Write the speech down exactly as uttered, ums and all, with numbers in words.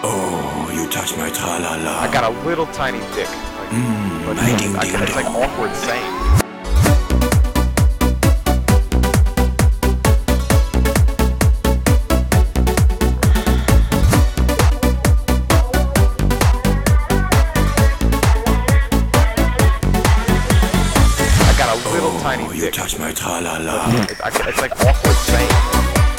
Oh, you touch my tra-la-la. I got a little tiny dick. Like, Mmm, but my ding I, ding it's like dong. awkward saying. I got a little Oh, tiny you dick. touch my tra-la-la. It, I, it's like awkward saying.